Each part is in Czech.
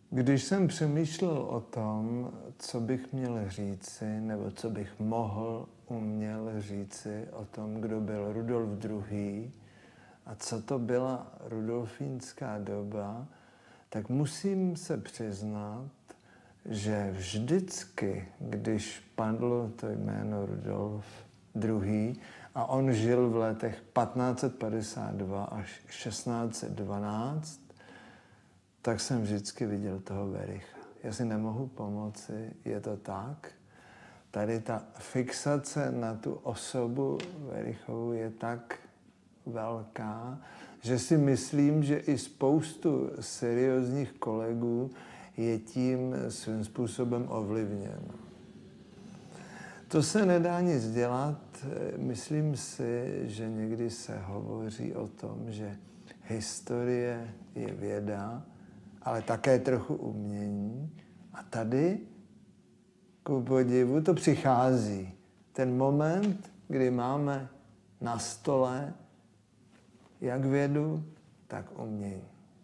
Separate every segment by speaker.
Speaker 1: Když jsem přemýšlel o tom, co bych měl říci, nebo co bych uměl říci o tom, kdo byl Rudolf II. A co to byla rudolfínská doba, tak musím se přiznat, že vždycky, když padlo to jméno Rudolf II. A on žil v letech 1552 až 1612, tak jsem vždycky viděl toho Wericha. Já si nemohu pomoci, je to tak. Tady ta fixace na tu osobu Werichovu je tak velká, že si myslím, že i spoustu seriózních kolegů je tím svým způsobem ovlivněno. To se nedá nic dělat. Myslím si, že někdy se hovoří o tom, že historie je věda, ale také trochu umění. A tady, ku podivu, to přichází. Ten moment, kdy máme na stole jak vědu, tak umění.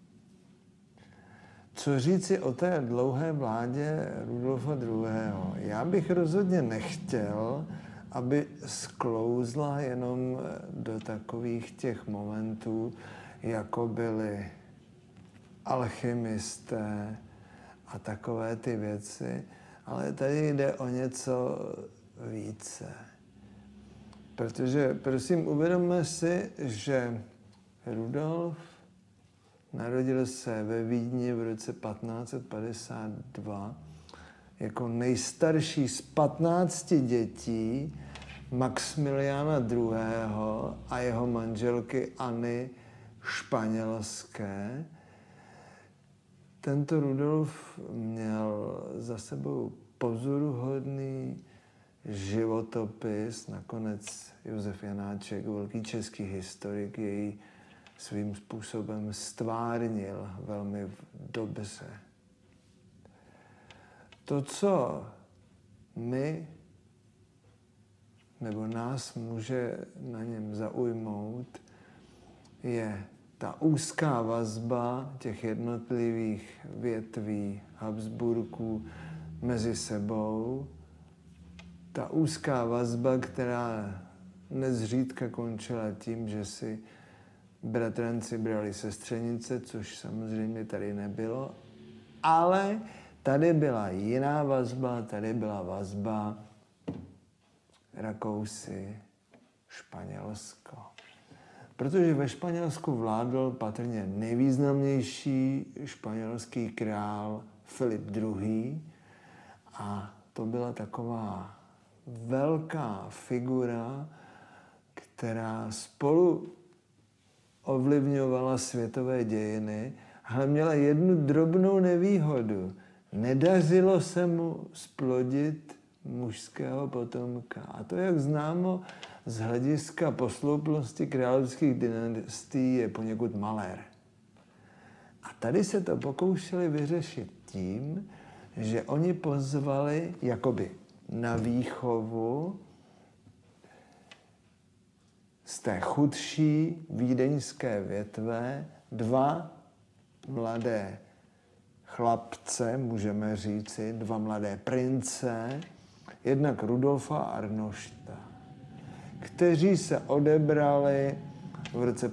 Speaker 1: Co říci o té dlouhé vládě Rudolfa II. Já bych rozhodně nechtěl, aby sklouzla jenom do takových těch momentů, jako byli alchymisté a takové ty věci, ale tady jde o něco více. Protože, prosím, uvědomme si, že Rudolf narodil se ve Vídni v roce 1552 jako nejstarší z 15 dětí Maxmiliána II. A jeho manželky Anny Španělské. Tento Rudolf měl za sebou pozoruhodný životopis. Nakonec Josef Janáček, velký český historik, jej svým způsobem stvárnil velmi dobře. To, co my nebo nás může na něm zaujmout, je ta úzká vazba těch jednotlivých větví Habsburků mezi sebou, ta úzká vazba, která nezřídka končila tím, že si bratranci brali sestřenice, což samozřejmě tady nebylo, ale tady byla jiná vazba, tady byla vazba Rakousi, Španělsko. Protože ve Španělsku vládl patrně nejvýznamnější španělský král Filip II. A to byla taková velká figura, která spolu ovlivňovala světové dějiny, ale měla jednu drobnou nevýhodu. Nedařilo se mu splodit mužského potomka. A to, jak známo, z hlediska posloupnosti královských dynastií je poněkud malér. A tady se to pokoušeli vyřešit tím, že oni pozvali jakoby na výchovu z té chudší vídeňské větve dva mladé chlapce, můžeme říci, dva mladé prince, jednak Rudolfa a Arnošta, kteří se odebrali v roce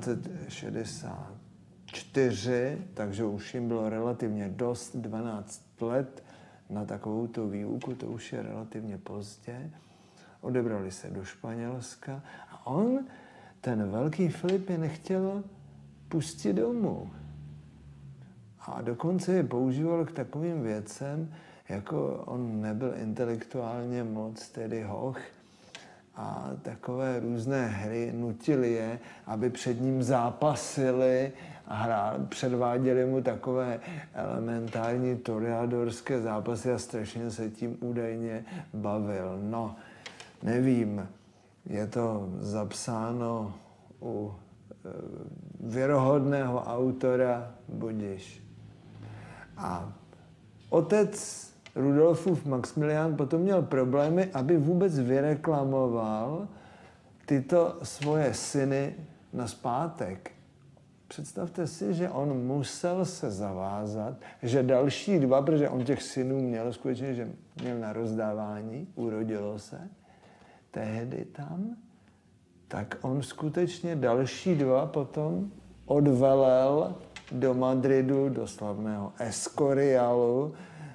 Speaker 1: 1564, takže už jim bylo relativně dost, 12 let na takovouto výuku, to už je relativně pozdě. Odebrali se do Španělska a on, ten velký Filip, je nechtěl pustit domů. A dokonce je používal k takovým věcem, jako on nebyl intelektuálně moc tedy hoch a takové různé hry nutili je, aby před ním zápasili a předváděli mu takové elementární toreadorské zápasy a strašně se tím údajně bavil. No, nevím, je to zapsáno u věrohodného autora, budiž. A otec Rudolfův Maxmilián potom měl problémy, aby vůbec vyreklamoval tyto svoje syny nazpátek. představte si, že on musel se zavázat, že další 2, protože on těch synů měl skutečně, že měl na rozdávání, urodilo se tehdy tam, tak on skutečně další 2 potom odvelel do Madridu, do slavného Escorialu.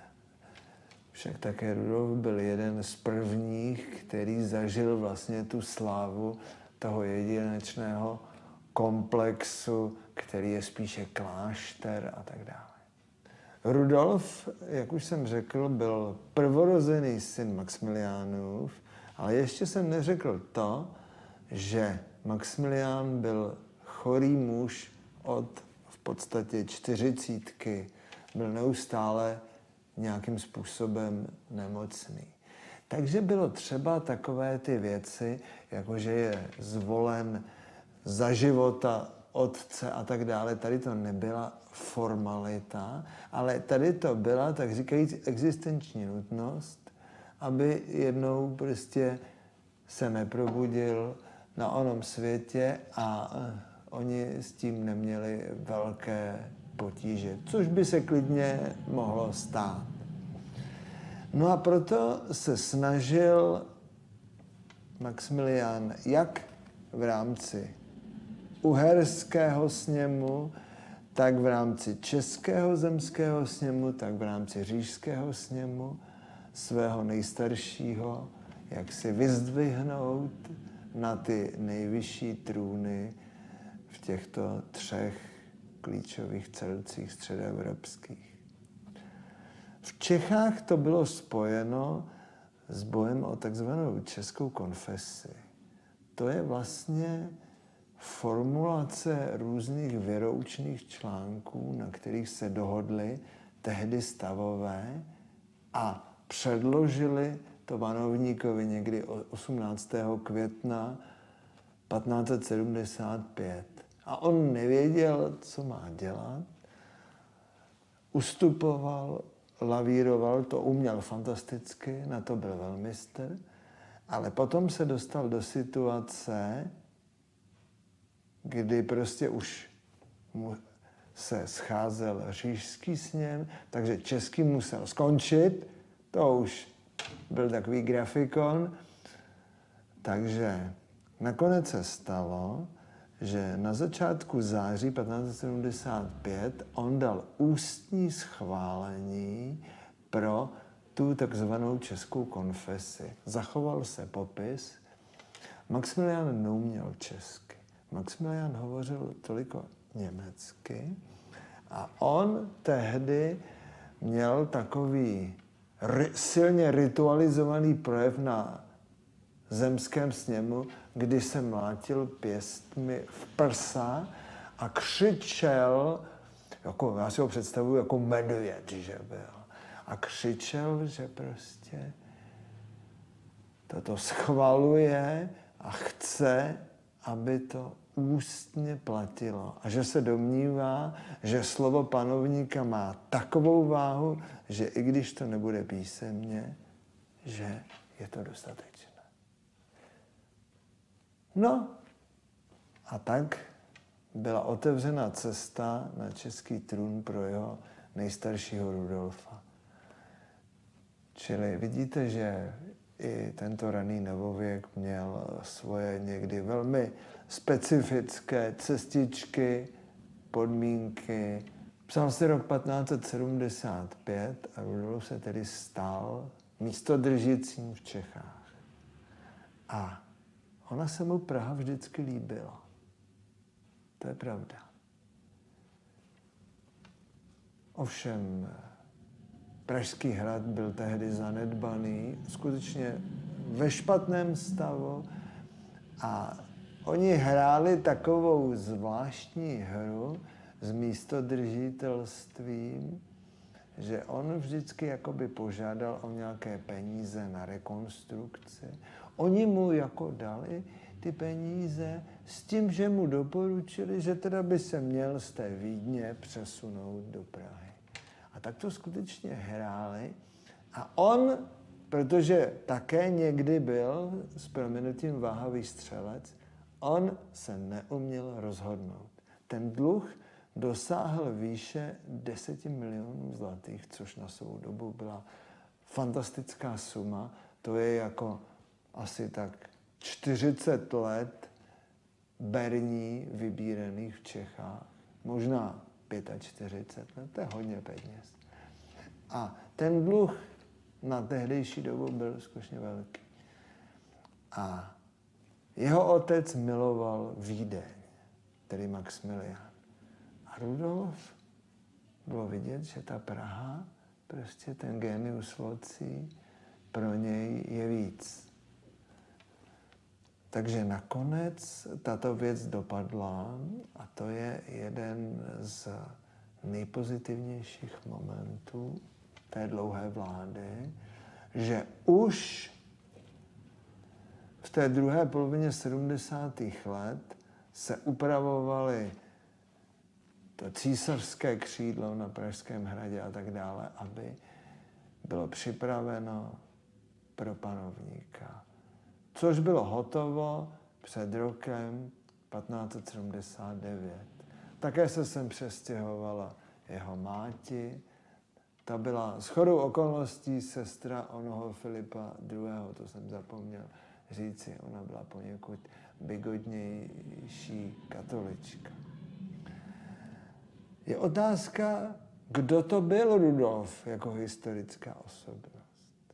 Speaker 1: Však také Rudolf byl jeden z prvních, který zažil vlastně tu slávu toho jedinečného komplexu, který je spíše klášter a tak dále. Rudolf, jak už jsem řekl, byl prvorozený syn Maxmiliánův, ale ještě jsem neřekl to, že Maxmilián byl chorý muž od v podstatě 40, byl neustále nějakým způsobem nemocný. Takže bylo třeba takové ty věci, jako že je zvolen za života otce a tak dále. Tady to nebyla formalita, ale tady to byla, tak říkajíc, existenční nutnost, aby jednou prostě se neprobudil na onom světě a oni s tím neměli velké potíže, což by se klidně mohlo stát. No a proto se snažil Maxmilián jak v rámci uherského sněmu, tak v rámci českého zemského sněmu, tak v rámci říšského sněmu svého nejstaršího, jak si vyzdvihnout na ty nejvyšší trůny v těchto 3 klíčových celcích středoevropských. V Čechách to bylo spojeno s bojem o takzvanou českou konfesi. To je vlastně formulace různých věroučných článků, na kterých se dohodli tehdy stavové a předložili to panovníkovi někdy 18. května 1575. A on nevěděl, co má dělat, ustupoval, lavíroval, to uměl fantasticky, na to byl velmistr, ale potom se dostal do situace, kdy prostě už mu se scházel říšský sněm, takže český musel skončit, to už byl takový grafikon, takže nakonec se stalo, že na začátku září 1575 on dal ústní schválení pro tu takzvanou českou konfesi. Zachoval se popis. Maxmilián neuměl česky. Maxmilián hovořil toliko německy a on tehdy měl takový silně ritualizovaný projev na zemském sněmu, kdy se mlátil pěstmi v prsa a křičel, jako, já si ho představuji jako medvěd, že byl. A křičel, že prostě toto schvaluje a chce, aby to ústně platilo. A že se domnívá, že slovo panovníka má takovou váhu, že i když to nebude písemně, že je to dostatečné. No a tak byla otevřena cesta na český trůn pro jeho nejstaršího Rudolfa. Čili vidíte, že i tento raný novověk měl svoje někdy velmi specifické cestičky, podmínky. Psal se rok 1575 a Rudolf se tedy stal místodržícím v Čechách. A ona se mu Praha vždycky líbila. To je pravda. Ovšem, Pražský hrad byl tehdy zanedbaný, skutečně ve špatném stavu a oni hráli takovou zvláštní hru s místodržitelstvím, že on vždycky jakoby požádal o nějaké peníze na rekonstrukci. Oni mu jako dali ty peníze s tím, že mu doporučili, že teda by se měl z té Vídně přesunout do Prahy. A tak to skutečně hráli. A on, protože také někdy byl s prominutím váhavý střelec, on se neuměl rozhodnout. ten dluh dosáhl výše 10 milionů zlatých, což na svou dobu byla fantastická suma. To je jako asi tak 40 let berní vybíraných v Čechách. Možná 45 let, to je hodně peněz. A ten dluh na tehdejší dobu byl skutečně velký. A jeho otec miloval Vídeň, tedy Maxmilián. A Rudolf, bylo vidět, že ta Praha, prostě ten genius loci, pro něj je víc. Takže nakonec tato věc dopadla a to je jeden z nejpozitivnějších momentů té dlouhé vlády, že už v té druhé polovině 70. let se upravovaly to císařské křídlo na Pražském hradě a tak dále, aby bylo připraveno pro panovníka. Což bylo hotovo před rokem 1579. Také se sem přestěhovala jeho máti. Ta byla shodou okolností sestra onoho Filipa II., to jsem zapomněl říci. Ona byla poněkud bigodnější katolička. Je otázka, kdo to byl Rudolf jako historická osobnost.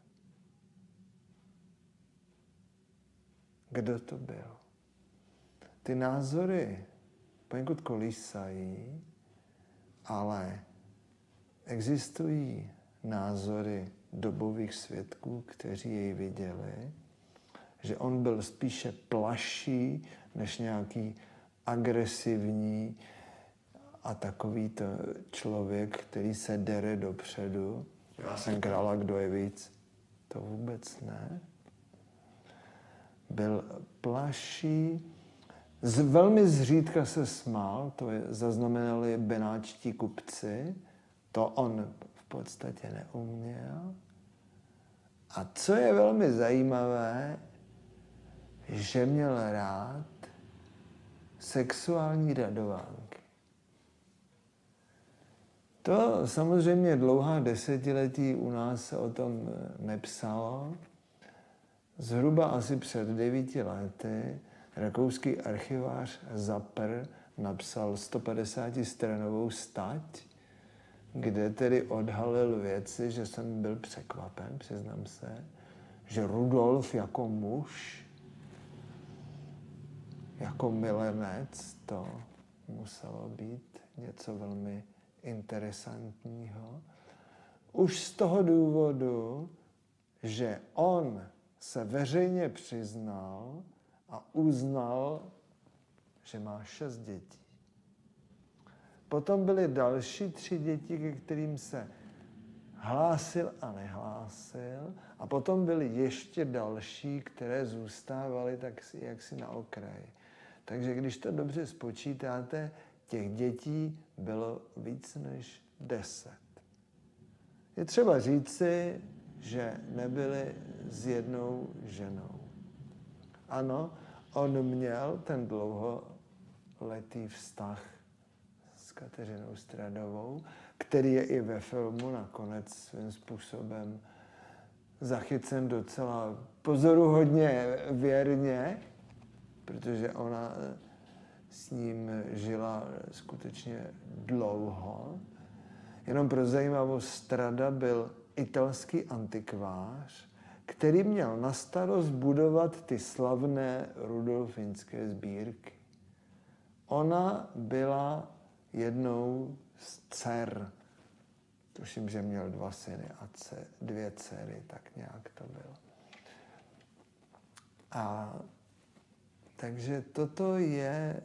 Speaker 1: Kdo to byl? Ty názory poněkud kolísají, ale existují názory dobových svědků, kteří jej viděli, že on byl spíše plaší než nějaký agresivní a takový to člověk, který se dere dopředu. Já jsem král a kdo je víc? To vůbec ne. Byl plaší, velmi zřídka se smál, to zaznamenali benáčtí kupci, to on v podstatě neuměl. A co je velmi zajímavé, že měl rád sexuální radovánky. To samozřejmě dlouhá desetiletí u nás se o tom nepsalo. Zhruba asi před 9 lety rakouský archivář Zapper napsal 150-stranovou stať, kde tedy odhalil věci, že jsem byl překvapen, přiznám se, že Rudolf jako muž, jako milenec, to muselo být něco velmi interesantního. Už z toho důvodu, že on se veřejně přiznal a uznal, že má 6 dětí. Potom byly další 3 děti, ke kterým se hlásil a nehlásil. A potom byly ještě další, které zůstávaly tak jaksi na okraji. Takže když to dobře spočítáte, těch dětí bylo víc než 10. Je třeba říci, že nebyly s jednou ženou. Ano, on měl ten dlouholetý vztah s Kateřinou Stradovou, který je i ve filmu nakonec svým způsobem zachycen docela pozoruhodně věrně, protože ona s ním žila skutečně dlouho. Jenom pro zajímavost, Strada byl italský antikvář, který měl na starost budovat ty slavné rudolfinské sbírky. Ona byla jednou z dcer. Tuším, že měl 2 syny a 2 dcery, tak nějak to bylo. A takže toto je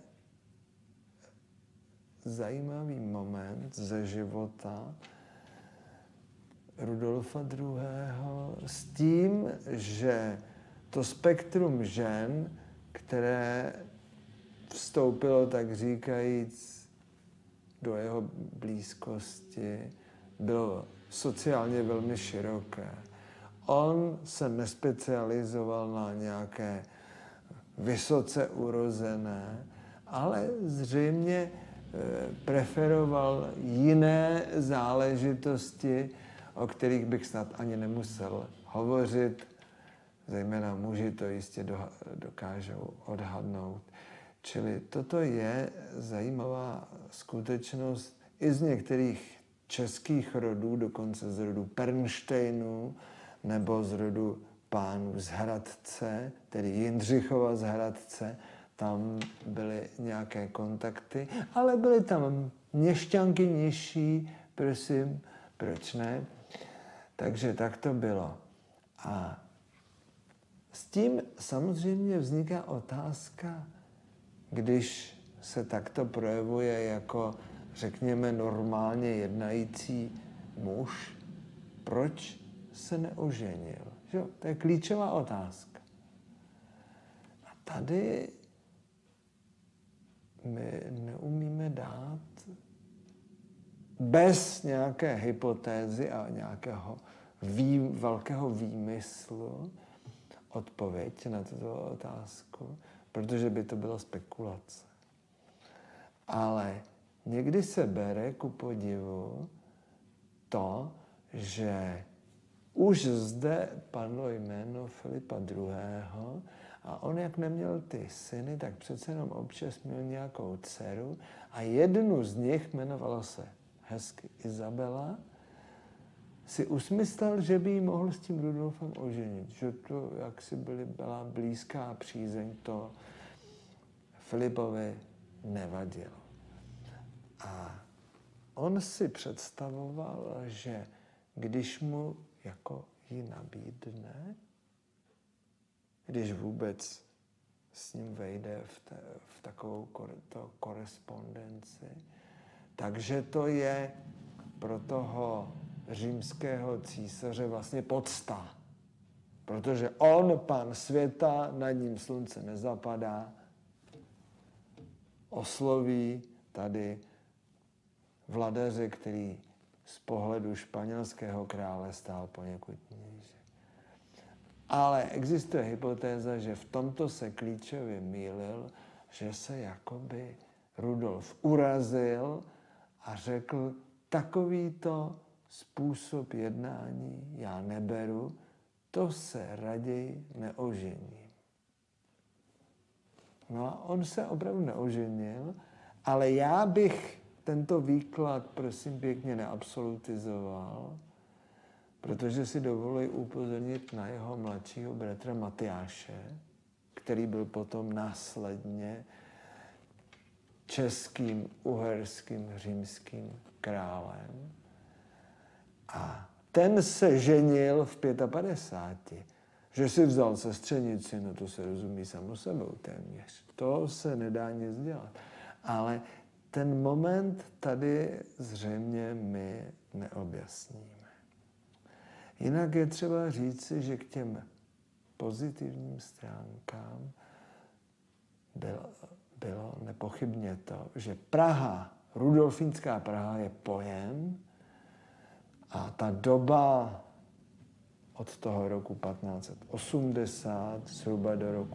Speaker 1: zajímavý moment ze života Rudolfa II. S tím, že to spektrum žen, které vstoupilo, tak říkajíc, do jeho blízkosti, bylo sociálně velmi široké. On se nespecializoval na nějaké vysoce urozené, ale zřejmě preferoval jiné záležitosti, o kterých bych snad ani nemusel hovořit. Zejména muži to jistě dokážou odhadnout. Čili toto je zajímavá skutečnost i z některých českých rodů, dokonce z rodu Pernštejnů nebo z rodu pánů z Hradce, tedy Jindřichova z Hradce. Tam byly nějaké kontakty, ale byly tam měšťanky nižší, prosím, proč ne? Takže tak to bylo. A s tím samozřejmě vzniká otázka, když se takto projevuje jako, řekněme, normálně jednající muž, proč se neoženil? Že? To je klíčová otázka. A tady my neumíme dát bez nějaké hypotézy a nějakého velkého výmyslu odpověď na tuto otázku, protože by to byla spekulace. Ale někdy se bere ku podivu to, že už zde padlo jméno Filipa II. A on, jak neměl ty syny, tak přece jenom občas měl nějakou dceru a jednu z nich, jmenovala se hezky Izabela, si usmyslel, že by jí mohl s tím Rudolfem oženit. Že to, jak si byla blízká přízeň, to Filipovi nevadilo. A on si představoval, že když mu jako ji nabídne, když vůbec s ním vejde v takovou korespondenci, takže to je pro toho římského císaře vlastně podsta. Protože on, pán světa, nad ním slunce nezapadá, osloví tady vladaře, který z pohledu španělského krále stál poněkud níže. Ale existuje hypotéza, že v tomto se klíčově mýlil, že se jakoby Rudolf urazil a řekl, takovýto způsob jednání já neberu, to se raději neožením. No a on se opravdu neoženil, ale já bych tento výklad, prosím pěkně, neabsolutizoval, protože si dovoluji upozornit na jeho mladšího bratra Matyáše, který byl potom následně českým, uherským, římským králem. A ten se ženil v 55. Že si vzal sestřenici, no to se rozumí samo sebou téměř. To se nedá nic dělat. Ale ten moment tady zřejmě my neobjasníme. Jinak je třeba říci, že k těm pozitivním stránkám bylo nepochybně to, že Praha, rudolfínská Praha je pojem a ta doba od toho roku 1580 zhruba do roku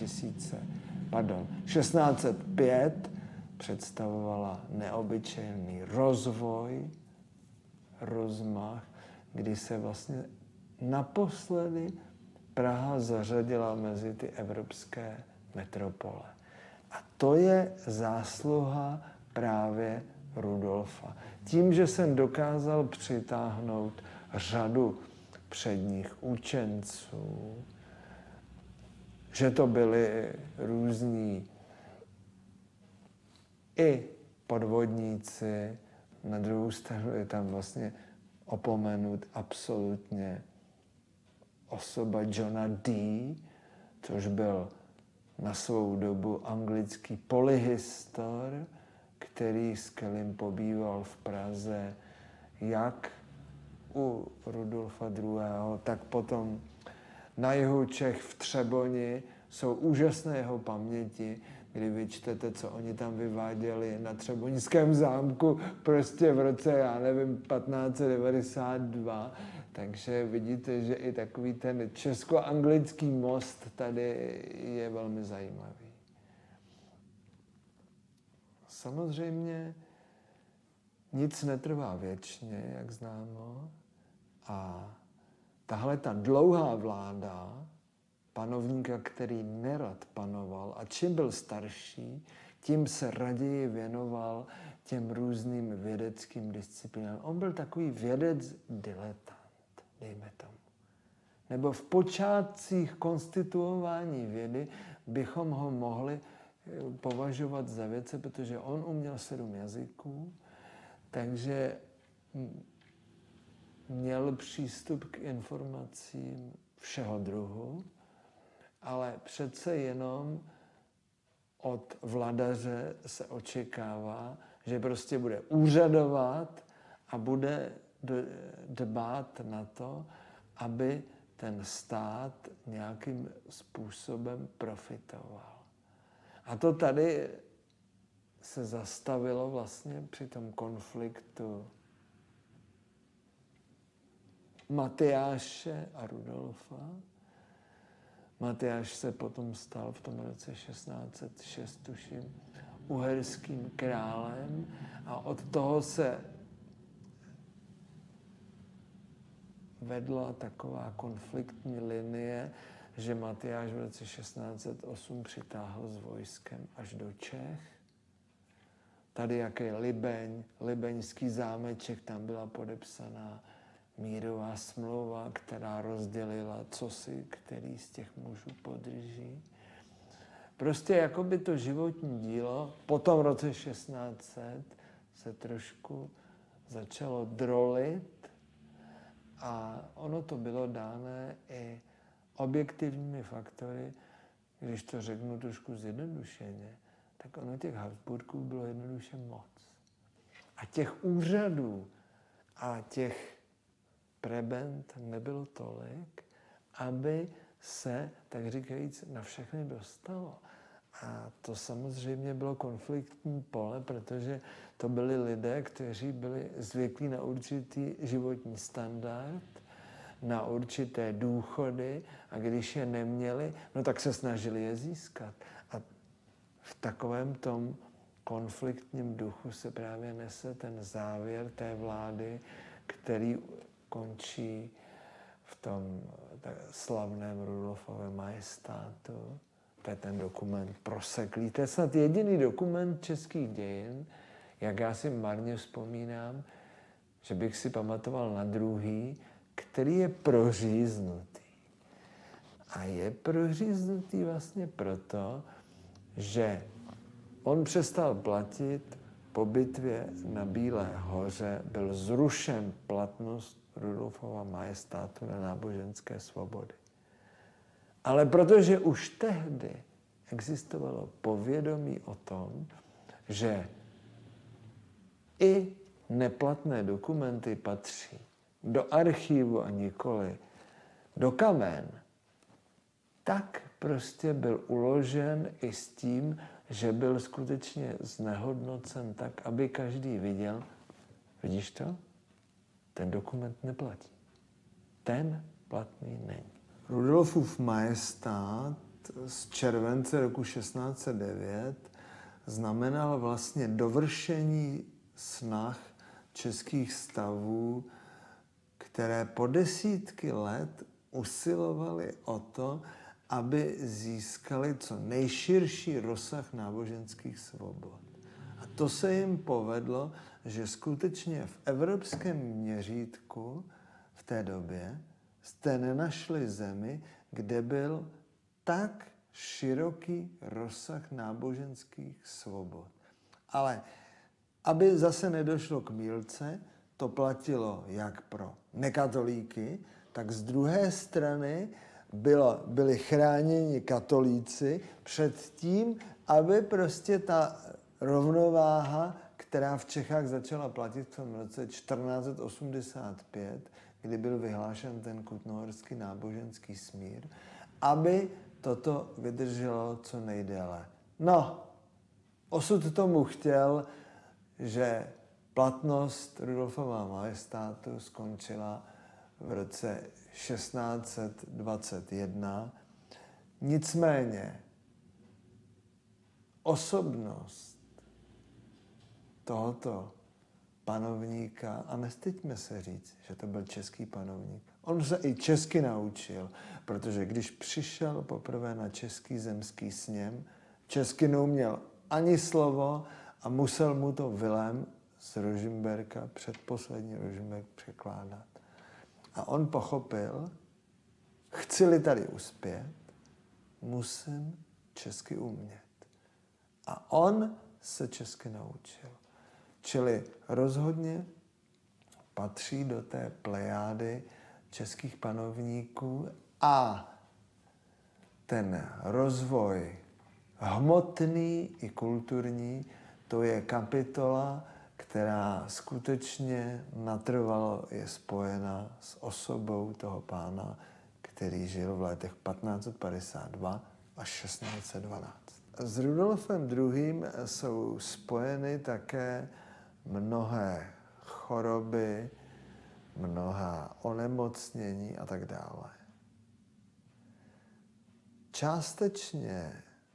Speaker 1: 1605 představovala neobyčejný rozvoj, rozmach, kdy se vlastně naposledy Praha zařadila mezi ty evropské metropole. A to je zásluha právě Rudolfa. Tím, že jsem dokázal přitáhnout řadu předních učenců, že to byli různí i podvodníci, na druhou stranu je tam vlastně opomenut absolutně osoba Johna Dee, což byl na svou dobu anglický polyhistor, který s Kellym pobýval v Praze jak u Rudolfa II., tak potom na jihu Čech v Třeboni. Jsou úžasné jeho paměti, kdy vy čtete, co oni tam vyváděli na Třeboňském zámku prostě v roce, já nevím, 1592. Takže vidíte, že i takový ten česko-anglický most tady je velmi zajímavý. samozřejmě nic netrvá věčně, jak známo, a tahle ta dlouhá vláda panovníka, který nerad panoval a čím byl starší, tím se raději věnoval těm různým vědeckým disciplínám. On byl takový vědec diletant, dejme tomu. Nebo v počátcích konstituování vědy bychom ho mohli považovat za vědce, protože on uměl 7 jazyků, takže měl přístup k informacím všeho druhu, ale přece jenom od vladaře se očekává, že prostě bude úřadovat a bude dbát na to, aby ten stát nějakým způsobem profitoval. A to tady se zastavilo vlastně při tom konfliktu Matyáše a Rudolfa. Matyáš se potom stal v tom roce 1606, tuším, uherským králem a od toho se vedla taková konfliktní linie, že Matyáš v roce 1608 přitáhl s vojskem až do Čech. Tady jaký Libeň, libeňský zámeček, tam byla podepsaná mírová smlouva, která rozdělila, co si který z těch mužů podrží. Prostě jako by to životní dílo po tom roce 1600 se trošku začalo drolit a ono to bylo dáné i objektivními faktory, když to řeknu trošku zjednodušeně, tak ono těch Habsburků bylo jednoduše moc. A těch úřadů a těch prebend nebylo tolik, aby se, tak říkajíc, na všechny dostalo. A to samozřejmě bylo konfliktní pole, protože to byli lidé, kteří byli zvyklí na určitý životní standard, na určité důchody a když je neměli, no tak se snažili je získat. A v takovém tom konfliktním duchu se právě nese ten závěr té vlády, který končí v tom slavném Rudolfově majestátu. To je ten dokument proseklý. To je snad jediný dokument českých dějin, jak já si marně vzpomínám, že bych si pamatoval na druhý, který je proříznutý. A je proříznutý vlastně proto, že on přestal platit po bitvě na Bílé hoře, byl zrušen platnost Rudolfova majestátu na náboženské svobody. Ale protože už tehdy existovalo povědomí o tom, že i neplatné dokumenty patří do archivu a nikoli do kamen, tak prostě byl uložen i s tím, že byl skutečně znehodnocen tak, aby každý viděl, vidíš to? Ten dokument neplatí. Ten platný není. Rudolfův majestát z července roku 1609 znamenal vlastně dovršení snah českých stavů, které po desítky let usilovaly o to, aby získali co nejširší rozsah náboženských svobod. A to se jim povedlo, že skutečně v evropském měřítku v té době jste nenašli zemi, kde byl tak široký rozsah náboženských svobod. Ale aby zase nedošlo k mýlce, to platilo jak pro nekatolíky, tak z druhé strany byli chráněni katolíci před tím, aby prostě ta rovnováha, která v Čechách začala platit v tom roce 1485, kdy byl vyhlášen ten kutnohorský náboženský smír, aby toto vydrželo co nejdéle. No, osud tomu chtěl, že platnost Rudolfova majestátu skončila v roce 1621. Nicméně osobnost tohoto panovníka, a nestyďme se říct, že to byl český panovník. On se i česky naučil, protože když přišel poprvé na český zemský sněm, česky neuměl ani slovo a musel mu to Vilém z Rožmberka, předposlední Rožmberk, překládat. A on pochopil, chci-li tady uspět, musím česky umět. A on se česky naučil. Čili rozhodně patří do té plejády českých panovníků a ten rozvoj hmotný i kulturní, to je kapitola, která skutečně natrvalo je spojena s osobou toho pána, který žil v letech 1552 až 1612. S Rudolfem II. Jsou spojeny také mnohé choroby, mnoha onemocnění a tak dále. Částečně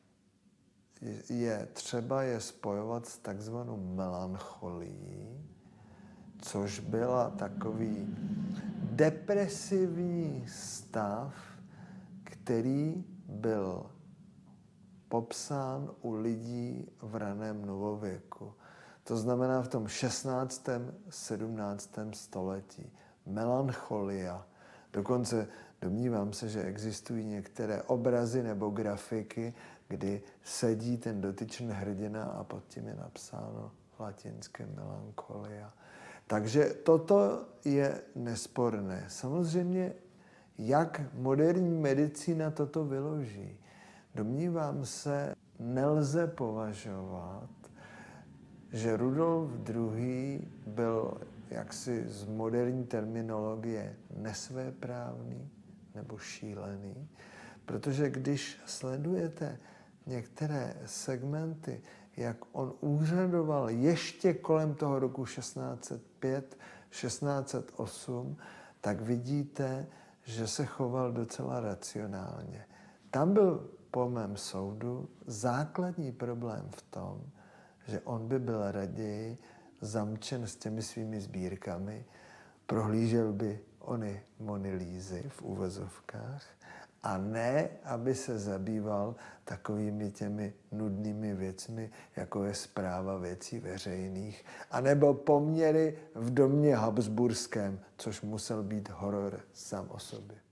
Speaker 1: je třeba je spojovat s takzvanou melancholií, což byla takový depresivní stav, který byl popsán u lidí v raném novověku. To znamená v tom 16. 17. století. Melancholia. Dokonce domnívám se, že existují některé obrazy nebo grafiky, kdy sedí ten dotyčný hrdina a pod tím je napsáno latinské melancholia. Takže toto je nesporné. Samozřejmě, jak moderní medicína toto vyloží. Domnívám se, nelze považovat, že Rudolf II. Byl jaksi z moderní terminologie nesvéprávný nebo šílený, protože když sledujete některé segmenty, jak on úřadoval ještě kolem toho roku 1605, 1608, tak vidíte, že se choval docela racionálně. Tam byl po mém soudu základní problém v tom, že on by byl raději zamčen s těmi svými sbírkami, prohlížel by ony monolízy v uvozovkách a ne, aby se zabýval takovými těmi nudnými věcmi, jako je správa věcí veřejných, anebo poměry v domě habsburském, což musel být horor sám o sobě.